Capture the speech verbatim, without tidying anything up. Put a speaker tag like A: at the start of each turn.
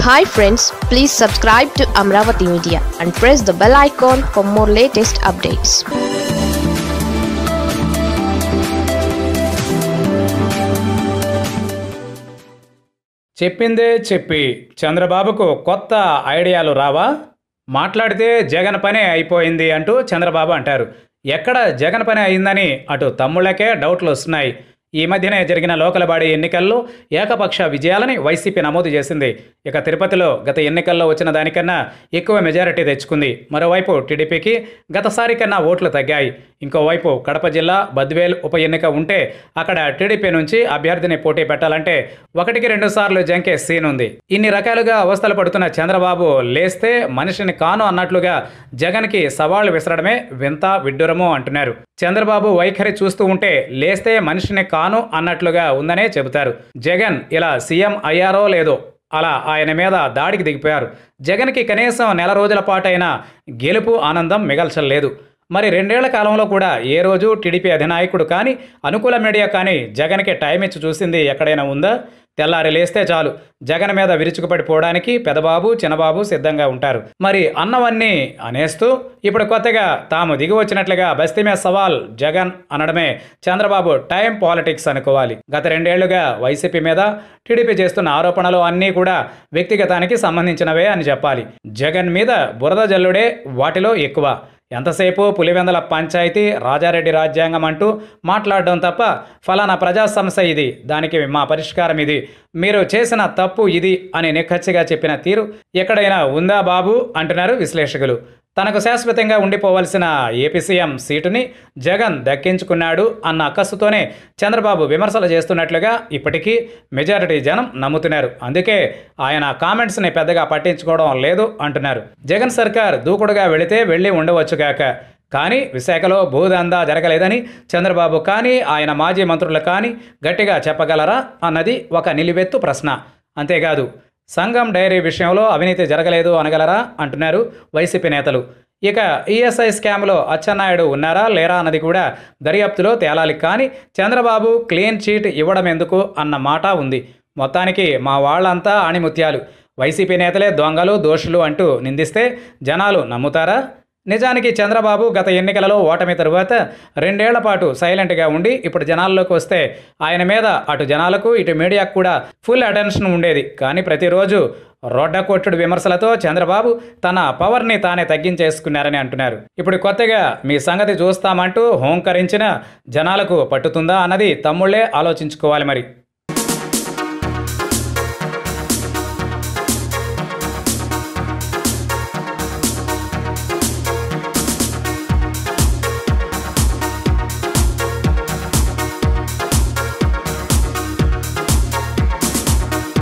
A: Hi friends, please subscribe to Amaravathi Media and press the bell icon for more latest updates.
B: చెప్పిందే చెప్పి చంద్రబాబుకు కొత్త ఐడియాలు రావా? మాట్లాడితే జగన్ పనే అయిపోయింది అంటూ చంద్రబాబు అంటారు. ఎక్కడ జగన్ పని అయిందని అటు తమ్ముళ్ళకే డౌట్లు వస్తున్నాయి. ఈ మధ్యనే జరిగిన లోకల్ బాడీ ఎన్నికల్లో ఏకపక్ష విజయాలని వైసీపీ నమోదు చేసింది. ఇక తిరుపతిలో గత ఎన్నికల్లో వచ్చిన దానికన్నా ఎక్కువ మెజారిటీ తెచ్చుకుంది. మరోవైపు టీడీపీకి గతసారి కన్నా ఓట్లు తగ్గాయి. ఇంకోవైపు కడప జిల్లా బద్వేల్ ఉప ఎన్నిక ఉంటే అక్కడ టీడీపీ నుంచి అభ్యర్థిని పోటీ పెట్టాలంటే ఒకటికి రెండు సార్లు జంకే సీన్ ఉంది. ఇన్ని రకాలుగా అవస్థలు పడుతున్న చంద్రబాబు లేస్తే మనిషిని కాను అన్నట్లుగా జగన్కి సవాళ్లు విసరడమే వింత విడ్డూరము అంటున్నారు. చంద్రబాబు వైఖరి చూస్తూ ఉంటే లేస్తే మనిషిని కాను అన్నట్లుగా ఉందనే చెబుతారు. జగన్ ఇలా సీఎం అయ్యారో లేదో అలా ఆయన మీద దాడికి దిగిపోయారు. జగన్కి కనీసం నెల రోజుల పాటైనా గెలుపు ఆనందం మిగల్చలేదు. మరి రెండేళ్ల కాలంలో కూడా ఏ రోజు టీడీపీ అధినాయకుడు కానీ అనుకూల మీడియా కానీ జగన్కి టైం ఇచ్చి చూసింది ఎక్కడైనా ఉందా? తెల్లారి లేస్తే చాలు జగన్ మీద విరుచుకుపడిపోవడానికి పెదబాబు చిన్నబాబు సిద్ధంగా ఉంటారు. మరి అన్నవన్నీ అనేస్తూ ఇప్పుడు కొత్తగా తాము దిగి వచ్చినట్లుగా బస్తీమే సవాల్ జగన్ అనడమే చంద్రబాబు టైం పాలిటిక్స్ అనుకోవాలి. గత రెండేళ్లుగా వైసీపీ మీద టీడీపీ చేస్తున్న ఆరోపణలు అన్నీ కూడా వ్యక్తిగతానికి సంబంధించినవే అని చెప్పాలి. జగన్ మీద బురద జల్లుడే వాటిలో ఎక్కువ. ఎంతసేపు పులివెందల పంచాయతీ రాజారెడ్డి రాజ్యాంగం అంటూ మాట్లాడడం తప్ప ఫలానా ప్రజా సమస్య ఇది, దానికి మా పరిష్కారం ఇది, మీరు చేసిన తప్పు ఇది అని నిక్కచ్చిగా చెప్పిన తీరు ఎక్కడైనా ఉందా బాబు అంటున్నారు విశ్లేషకులు. తనకు శాశ్వతంగా ఉండిపోవలసిన ఏపీ సీఎం సీటుని జగన్ దక్కించుకున్నాడు అన్న అక్కసుతోనే చంద్రబాబు విమర్శలు చేస్తున్నట్లుగా ఇప్పటికీ మెజారిటీ జనం నమ్ముతున్నారు. అందుకే ఆయన కామెంట్స్ని పెద్దగా పట్టించుకోవడం లేదు అంటున్నారు. జగన్ సర్కార్ దూకుడుగా వెళితే వెళ్ళి ఉండవచ్చుగాక, కానీ విశాఖలో భూదందా జరగలేదని చంద్రబాబు కానీ ఆయన మాజీ మంత్రులు కానీ గట్టిగా చెప్పగలరా అన్నది ఒక నిలువెత్తు ప్రశ్న. అంతేకాదు సంఘం డైరీ విషయంలో అవినీతి జరగలేదు అనగలరా అంటున్నారు వైసీపీ నేతలు. ఇక ఈఎస్ఐ స్కామ్లో అచ్చెన్నాయుడు ఉన్నారా లేరా అన్నది కూడా దర్యాప్తులో తేలాలి. కానీ చంద్రబాబు క్లీన్ చీట్ ఇవ్వడం ఎందుకు అన్న మాట ఉంది. మొత్తానికి మా వాళ్ళంతా ఆణిముత్యాలు, వైసీపీ నేతలే దొంగలు దోషులు అంటూ నిందిస్తే జనాలు నమ్ముతారా? నిజానికి చంద్రబాబు గత ఎన్నికలలో ఓటమి తరువాత రెండేళ్ల పాటు సైలెంట్గా ఉండి ఇప్పుడు జనాల్లోకి వస్తే ఆయన మీద అటు జనాలకు ఇటు మీడియాకు కూడా ఫుల్ అటెన్షన్ ఉండేది. కానీ ప్రతిరోజు రోడ్డ కొట్టుడు విమర్శలతో చంద్రబాబు తన పవర్ని తానే తగ్గించేసుకున్నారని అంటున్నారు. ఇప్పుడు కొత్తగా మీ సంగతి చూస్తామంటూ హోంకరించిన జనాలకు పట్టుతుందా అన్నది తమ్ముళ్లే ఆలోచించుకోవాలి మరి.